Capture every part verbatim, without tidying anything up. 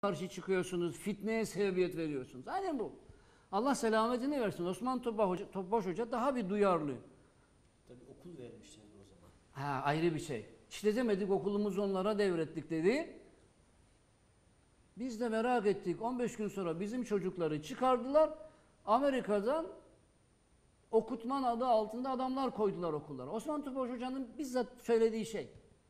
karşı çıkıyorsunuz, fitneye sebebiyet veriyorsunuz. Aynen bu. Allah selametini versin. Osman Topbaş Hoca, Topbaş Hoca daha bir duyarlı. Tabii okul vermişlerdi o zaman. Ha, ayrı bir şey. İşte demedik okulumuzu onlara devrettik dedi. Biz de merak ettik. on beş gün sonra bizim çocukları çıkardılar. Amerika'dan okutman adı altında adamlar koydular okullara. Osman Topbaş Hoca'nın bizzat söylediği şey.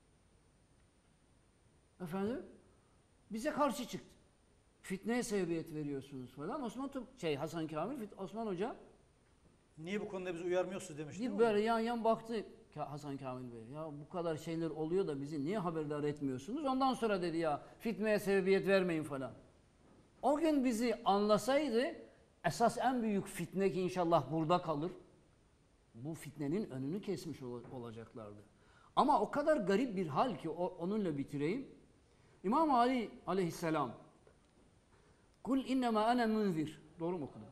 Efendim? Bize karşı çıktı. Fitneye sebebiyet veriyorsunuz falan. Osman Top, şey Hasan Kamil, Osman Hoca niye bu konuda bizi uyarmıyorsunuz demişti değil mi? böyle yan yan baktı Hasan Kamil Bey. Ya bu kadar şeyler oluyor da bizi niye haberdar etmiyorsunuz? Ondan sonra dedi ya fitneye sebebiyet vermeyin falan. O gün bizi anlasaydı esas en büyük fitne ki inşallah burada kalır. Bu fitnenin önünü kesmiş olacaklardı. Ama o kadar garip bir hal ki onunla bitireyim. İmam Ali aleyhisselam kul innema ana munzir. Doğru mu okudum?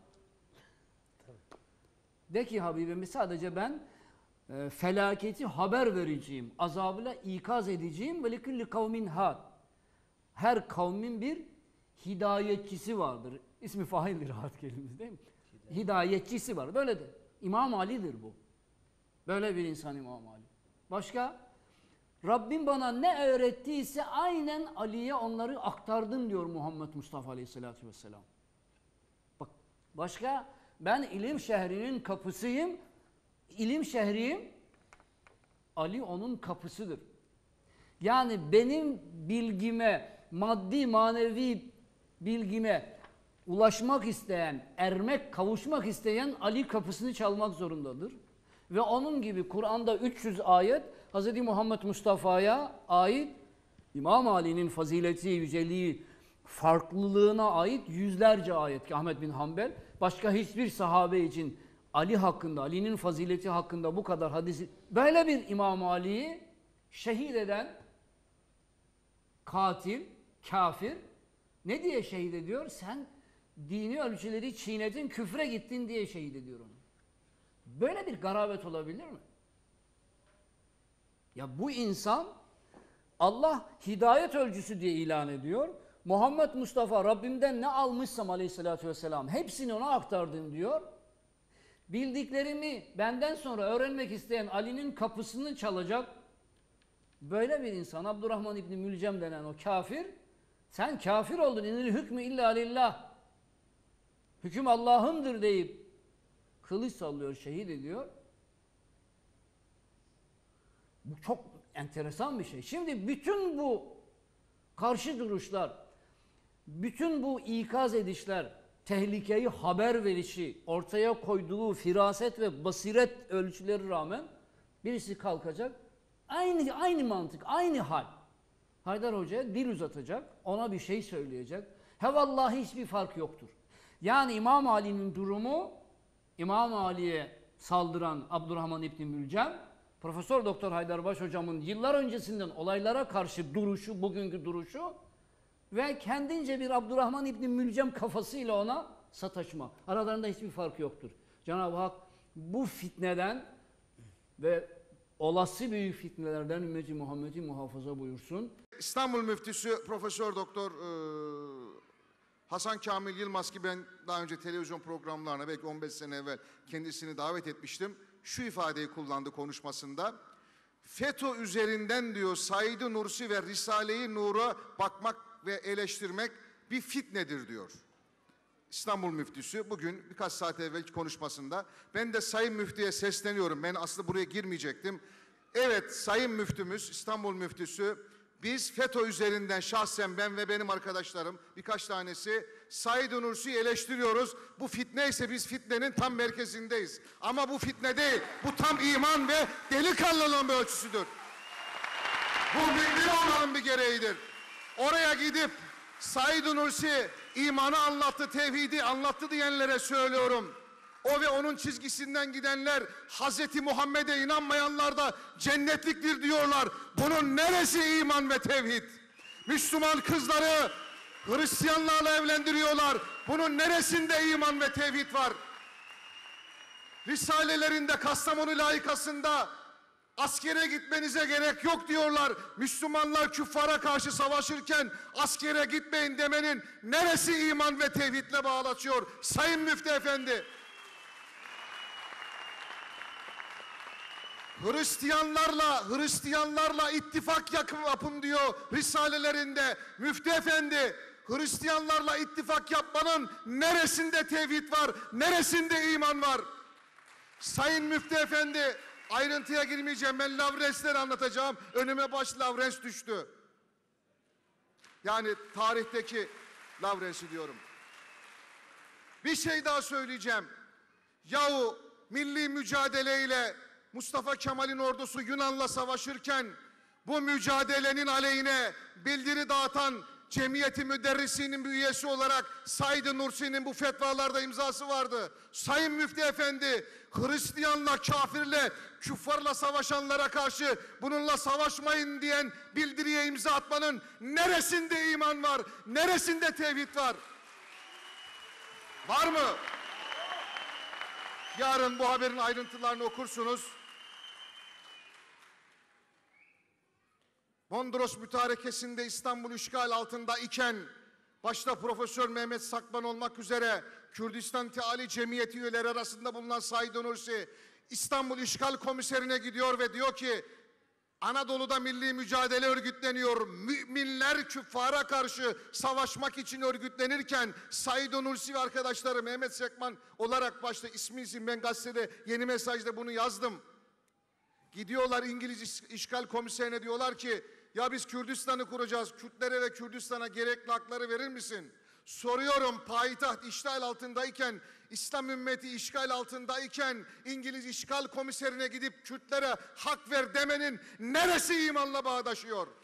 De ki Habibim sadece ben e, felaketi haber vereceğim, azabıyla ikaz edeceğim ve likulli kavmin had. Her kavmin bir hidayetçisi vardır. İsmi faildir had kelimesi değil mi? Hidayet. Hidayetçisi var. Böyledir. İmam Ali'dir bu. Böyle bir insan İmam Ali. Başka? Rabbim bana ne öğrettiyse aynen Ali'ye onları aktardım diyor Muhammed Mustafa Aleyhisselatü Vesselam. Bak başka? Ben ilim şehrinin kapısıyım. İlim şehriyim. Ali onun kapısıdır. Yani benim bilgime, maddi manevi bilgime ulaşmak isteyen, ermek, kavuşmak isteyen Ali kapısını çalmak zorundadır. Ve onun gibi Kur'an'da üç yüz ayet Hz. Muhammed Mustafa'ya ait, İmam Ali'nin fazileti, yüceliği, farklılığına ait yüzlerce ayet ki Ahmed bin Hanbel başka hiçbir sahabe için Ali hakkında, Ali'nin fazileti hakkında bu kadar hadisi, böyle bir İmam Ali'yi şehit eden katil, kafir ne diye şehit ediyor? Sen dini ölçüleri çiğnedin, küfre gittin diye şehit ediyor onu. Böyle bir garabet olabilir mi? Ya bu insan Allah hidayet ölçüsü diye ilan ediyor. Muhammed Mustafa Rabbimden ne almışsam aleyhissalatü vesselam hepsini ona aktardım diyor. Bildiklerimi benden sonra öğrenmek isteyen Ali'nin kapısını çalacak böyle bir insan Abdurrahman İbni Mülcem denen o kafir, sen kafir oldun inil hükmü illa lillah, hüküm Allah'ındır deyip kılıç sallıyor, şehit ediyor. Bu çok enteresan bir şey. Şimdi bütün bu karşı duruşlar, bütün bu ikaz edişler, tehlikeyi haber verişi, ortaya koyduğu firaset ve basiret ölçüleri rağmen birisi kalkacak. Aynı aynı mantık, aynı hal. Haydar Hoca'ya dil uzatacak, ona bir şey söyleyecek. He vallahi hiçbir fark yoktur. Yani İmam Ali'nin durumu, İmam Ali'ye saldıran Abdurrahman İbni Mülcem, Profesör Doktor Haydarbaş Hocamın yıllar öncesinden olaylara karşı duruşu, bugünkü duruşu ve kendince bir Abdurrahman İbni Mülcem kafasıyla ona sataşma. Aralarında hiçbir fark yoktur. Cenab-ı Hak bu fitneden ve olası büyük fitnelerden ümmeti Muhammed'i muhafaza buyursun. İstanbul Müftüsü Profesör Doktor e, Hasan Kamil Yılmaz ki ben daha önce televizyon programlarına belki on beş sene evvel kendisini davet etmiştim. Şu ifadeyi kullandı konuşmasında. FETÖ üzerinden diyor Said-i Nursi ve Risale-i Nur'a bakmak ve eleştirmek bir fitnedir diyor. İstanbul Müftüsü bugün birkaç saat evvelki konuşmasında ben de Sayın Müftü'ye sesleniyorum. Ben aslında buraya girmeyecektim. Evet Sayın Müftümüz, İstanbul Müftüsü, biz FETÖ üzerinden şahsen ben ve benim arkadaşlarım birkaç tanesi Said-i Nursi'yi eleştiriyoruz. Bu fitne ise biz fitnenin tam merkezindeyiz. Ama bu fitne değil, bu tam iman ve delikanlılığın bir ölçüsüdür. Bu mümin olmanın bir gereğidir. Oraya gidip Said-i Nursi imanı anlattı, tevhidi anlattı diyenlere söylüyorum. O ve onun çizgisinden gidenler Hazreti Muhammed'e inanmayanlar da cennetliktir diyorlar. Bunun neresi iman ve tevhid? Müslüman kızları Hristiyanlarla evlendiriyorlar. Bunun neresinde iman ve tevhid var? Risalelerinde Kastamonu layıkasında Askere gitmenize gerek yok diyorlar. Müslümanlar küffara karşı savaşırken askere gitmeyin demenin neresi iman ve tevhidle bağlatıyor Sayın Müftü Efendi? Hristiyanlarla Hristiyanlarla ittifak yapın diyor risalelerinde Müftü Efendi. Hristiyanlarla ittifak yapmanın neresinde tevhid var, neresinde iman var? Sayın Müftü Efendi, ayrıntıya girmeyeceğim, ben Lavrensleri anlatacağım. Önüme baş Lavrens düştü. Yani tarihteki Lavrensi diyorum. Bir şey daha söyleyeceğim. Yahu milli mücadeleyle Mustafa Kemal'in ordusu Yunan'la savaşırken bu mücadelenin aleyhine bildiri dağıtan Cemiyeti Müderrisinin bir üyesi olarak Said Nursi'nin bu fetvalarda imzası vardı. Sayın Müftü Efendi, Hristiyanla, kafirle, küffarla savaşanlara karşı bununla savaşmayın diyen bildiriye imza atmanın neresinde iman var, neresinde tevhid var? Var mı? Yarın bu haberin ayrıntılarını okursunuz. Mondros Mütarekesi'nde İstanbul işgal altında iken başta Profesör Mehmet Sakman olmak üzere Kürdistan Teali Cemiyeti üyeleri arasında bulunan Said Nursi İstanbul İşgal Komiserine gidiyor ve diyor ki Anadolu'da milli mücadele örgütleniyor. Müminler küffara karşı savaşmak için örgütlenirken Said Nursi ve arkadaşları Mehmet Sakman olarak başta ismi isim ben gazetede Yeni Mesaj'da bunu yazdım. Gidiyorlar İngiliz İşgal Komiserine diyorlar ki ya biz Kürdistan'ı kuracağız. Kürtlere ve Kürdistan'a gerekli hakları verir misin? Soruyorum, payitaht işgal altındayken, İslam ümmeti işgal altındayken İngiliz İşgal Komiserine gidip Kürtlere hak ver demenin neresi imanla bağdaşıyor?